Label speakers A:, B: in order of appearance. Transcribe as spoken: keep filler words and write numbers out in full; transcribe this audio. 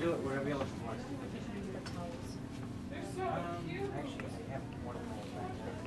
A: do it wherever you're looking for.
B: The towels.
A: Um, actually, I have one of those back there.